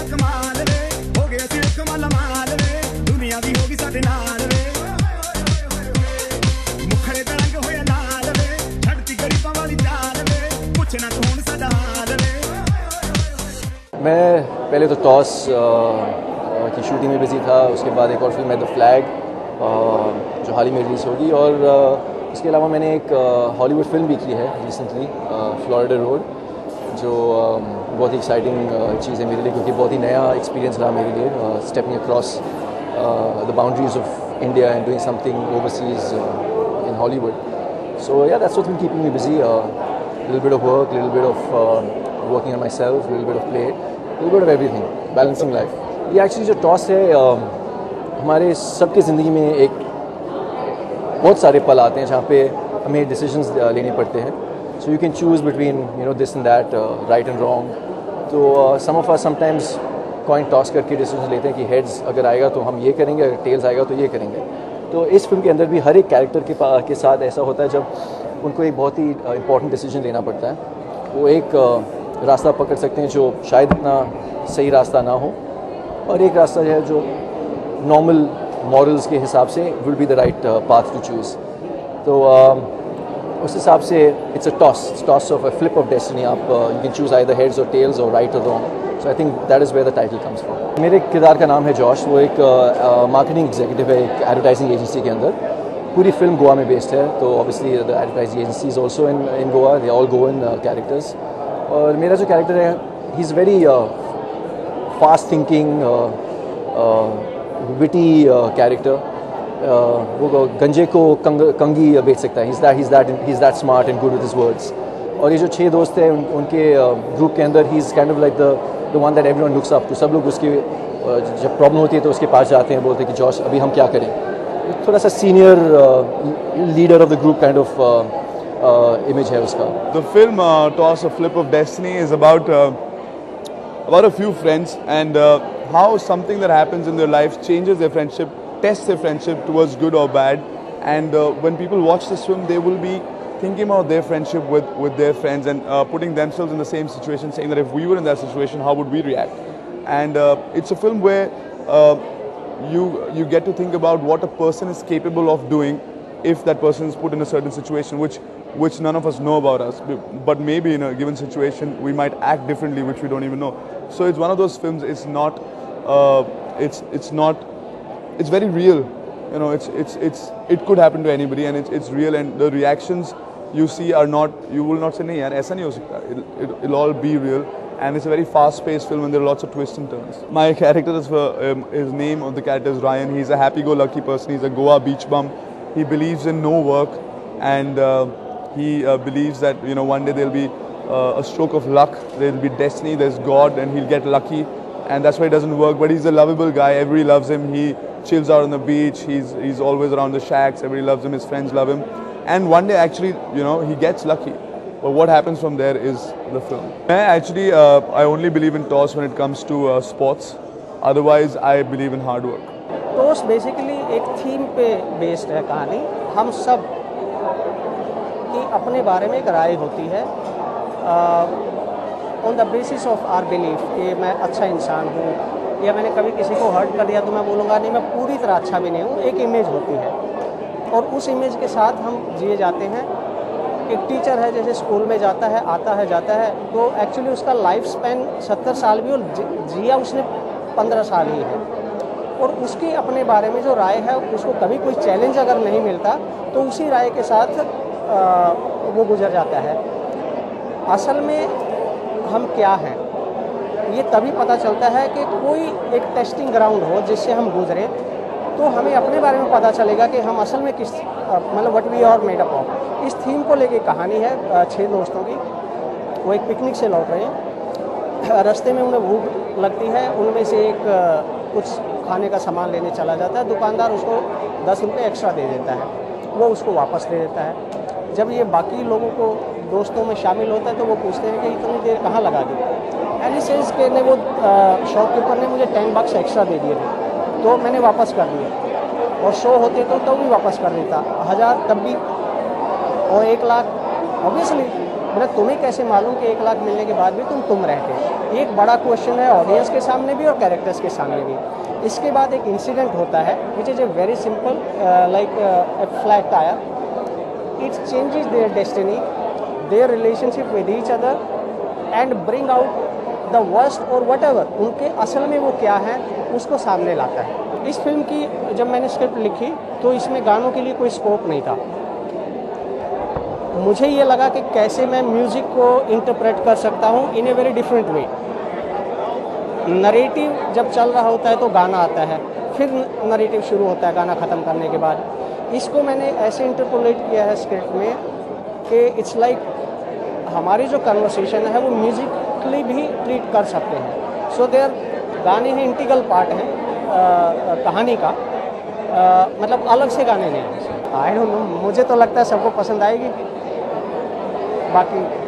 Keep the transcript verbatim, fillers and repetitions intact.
कमाल वे हो गया सी कमाल माल वे दुनिया दी होगी साडे नाल वे मुखड़े दा रंग होया लाल वे छड़ती गरीबां वाली चाल वे पुछना कौन साडा हाल वे। मैं पहले तो टॉस की शूटिंग में बिजी था, उसके बाद एक और फिल्म है द फ्लैग जो हाल ही में रिलीज़ होगी, और इसके अलावा मैंने एक हॉलीवुड फिल्म भी की है रिसेंटली, फ्लोरिडा रोड, जो बहुत ही एक्साइटिंग चीज़ है मेरे लिए, क्योंकि बहुत ही नया एक्सपीरियंस रहा मेरे लिए, stepping across the boundaries of India and doing something overseas in Hollywood. So yeah, that's what's been keeping me busy. A uh, little bit of work, little bit of uh, working on myself, little bit of play, little bit of everything, balancing life. ये actually जो toss है, uh, हमारे सबके ज़िंदगी में एक बहुत सारे पल आते हैं जहाँ पे हमें डिसीजंस लेने पड़ते हैं. So you can choose between you know this and that, right and wrong. तो some of us sometimes coin toss करके डिसीजन लेते हैं कि हेड्स अगर आएगा तो हम ये करेंगे, अगर टेल्स आएगा तो ये करेंगे. तो इस फिल्म के अंदर भी हर एक कैरेक्टर के के साथ ऐसा होता है जब उनको एक बहुत ही इंपॉर्टेंट डिसीजन लेना पड़ता है. वो एक uh, रास्ता पकड़ सकते हैं जो शायद इतना सही रास्ता ना हो, और एक रास्ता है जो नॉर्मल मॉरल्स के हिसाब से will be the right path to choose. तो uh, उस हिसाब से it's a toss toss of a flip of destiny. आप you can choose either heads or tails or right or wrong. So I think that is where the title comes from. मेरे किरदार का नाम है Josh. वो एक marketing executive है एक एडवर्टाइजिंग एजेंसी के अंदर. पूरी फिल्म गोवा में बेस्ड है, तो obviously the advertising agency is also in in Goa. They all Goan characters. और मेरा जो कैरेक्टर है, he is very fast thinking, witty character. वो गंजे को कंग, कंगी बेच सकता है. He is that he is that smart and good with his words. और ये जो छः दोस्त हैं, उन, उनके ग्रुप uh, के अंदर he is kind of like the the one that everyone looks up to. सब लोग उसके uh, जब प्रॉब्लम होती है तो उसके पास जाते हैं, बोलते हैं कि जॉश अभी हम क्या करें. थोड़ा सा senior leader of the group kind of image है उसका. The film toss a flip of destiny is about about a few friends and uh, how something that happens in their life changes their friendship, tests their friendship towards good or bad. And uh, when people watch this film, they will be thinking about their friendship with, with their friends and uh, putting themselves in the same situation, saying that if we were in that situation, how would we react? And uh, it's a film where uh, you, you get to think about what a person is capable of doing if that person is put in a certain situation, which which none of us know about us, but maybe in a given situation we might act differently, which we don't even know. So it's one of those films. It's not, uh, it's it's not, it's very real. You know, it's it's it's it could happen to anybody, and it's it's real. And the reactions you see are not, you will not say, "Nahi, yaar, aisa nahi ho sakta." It'll, it, it'll all be real, and it's a very fast-paced film, and there are lots of twists and turns. My character is, for, um, his name of the character is Ryan. He's a happy-go-lucky person. He's a Goa beach bum. He believes in no work, and uh, he uh, believes that, you know, one day there'll be uh, a stroke of luck, there'll be destiny, there's God, and he'll get lucky, and that's why he doesn't work. But he's a lovable guy. Everybody loves him. He chills out on the beach. He's he's always around the shacks. Everybody loves him. His friends love him. And one day, actually, you know, he gets lucky. But what happens from there is the film. I actually, uh, I only believe in toss when it comes to uh, sports. Otherwise, I believe in hard work. Toss basically एक theme पे based है कहानी. हम सब की अपने बारे में एक राय होती है on the basis of our belief कि मैं अच्छा इंसान हूँ, या मैंने कभी किसी को हर्ट कर दिया तो मैं बोलूँगा नहीं मैं पूरी तरह अच्छा भी नहीं हूँ. एक इमेज होती है, और उस इमेज के साथ हम जिए जाते हैं. एक टीचर है, जैसे स्कूल में जाता है, आता है, जाता है, तो एक्चुअली उसका लाइफ स्पैन सत्तर साल भी, और जिया उसने पंद्रह साल ही है. और उसकी अपने बारे में जो राय है, उसको कभी कोई चैलेंज अगर नहीं मिलता तो उसी राय के साथ आ, वो गुजर जाता है. असल में हम क्या हैं ये तभी पता चलता है कि कोई एक टेस्टिंग ग्राउंड हो जिससे हम गुजरें, तो हमें अपने बारे में पता चलेगा कि हम असल में किस, मतलब what we are made up of. इस थीम को लेके कहानी है छः दोस्तों की. वो एक पिकनिक से लौट रहे हैं. रास्ते में उन्हें भूख लगती है. उनमें से एक कुछ खाने का सामान लेने चला जाता है. दुकानदार उसको दस रुपये एक्स्ट्रा दे देता है. वो उसको वापस दे देता है. जब ये बाकी लोगों को दोस्तों में शामिल होता है तो वो पूछते हैं कि इतनी देर कहाँ लगा दी. एनी सेंस के ने वो शॉपकीपर ने मुझे टेन बक्स एक्स्ट्रा दे दिए थे, तो मैंने वापस कर दिए. और सौ होते तो तब भी वापस कर देता, हज़ार तब भी, और एक लाख ऑब्वियसली बोला तुम्हें कैसे मालूम कि एक लाख मिलने के बाद भी तुम तुम रहते। एक बड़ा क्वेश्चन है ऑडियंस के सामने भी और कैरेक्टर्स के सामने भी। इसके बाद एक इंसिडेंट होता है which is a very simple, like a flat tyre, it changes their destiny, their relationship with each other and bring out the worst or whatever उनके असल में वो क्या है उसको सामने लाता है। इस फिल्म की जब मैंने स्क्रिप्ट लिखी तो इसमें गानों के लिए कोई स्कोप नहीं था। मुझे ये लगा कि कैसे मैं म्यूज़िक को इंटरप्रेट कर सकता हूँ in a very different way. Narrative जब चल रहा होता है तो गाना आता है, फिर नरेटिव शुरू होता है गाना ख़त्म करने के बाद। इसको मैंने ऐसे इंटरपोलेट किया है स्क्रिप्ट में कि इट्स लाइक like, हमारी जो कन्वर्सेशन है वो म्यूज़िकली भी ट्रीट कर सकते हैं। सो देयर गाने हैं, इंटीग्रल पार्ट है कहानी का, आ, मतलब अलग से गाने नहीं हैं। आई डोंट नो, मुझे तो लगता है सबको पसंद आएगी, बाकी